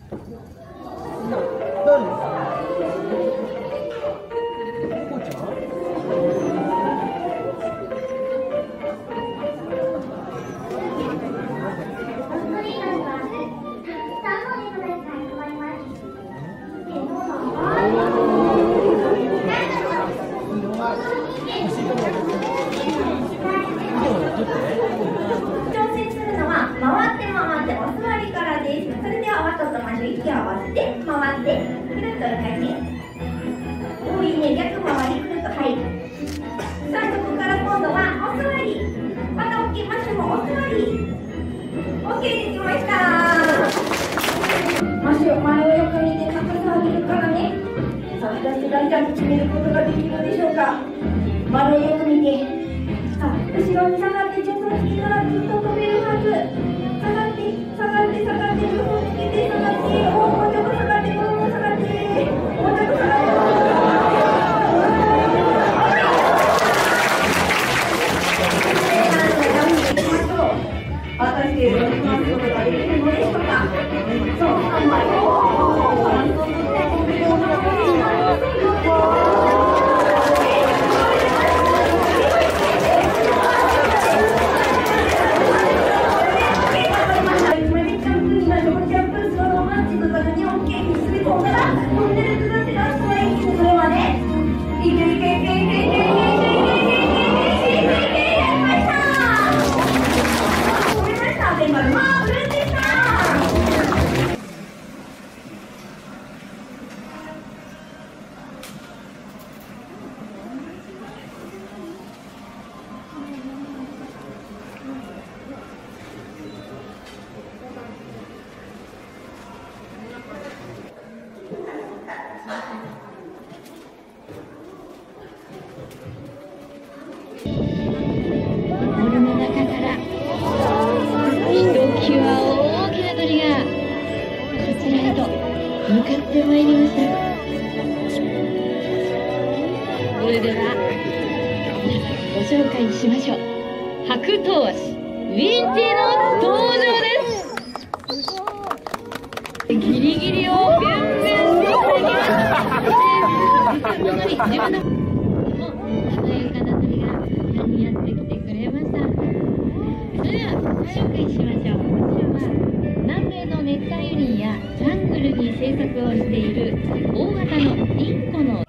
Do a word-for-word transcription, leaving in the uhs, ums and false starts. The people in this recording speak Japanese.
息を合わせて回ってくるっと回転。多いね、逆回りくるっと入る。さあ、そこから今度はお座り。また起きましょう。お座り。OK できました。足を前を横に見て高さを上げるからね。さあ、果たして大ジャンプ決めることができるでしょうか。丸をよく見て。さあ、後ろに下がって助走付きからずっと飛べるはず。下がって下がって下がって助走つけて下がって、おもうちょっと下がって、もう下がって、もうちょっと下がって。果たして動き回すことができるのでしょうか。そう、頑張ろう。 森の中からひときわ大きな鳥がこちらへと向かってまいりました。それではご紹介しましょう。白頭鷲ウィンティの登場です。ギリギリをビュンビュンしていきます。本当に自分のも華やかな鳥がやってきてくれました。それではご紹介しましょう。こちらは南米の熱帯雨林やジャングルに生息をしている大型のインコの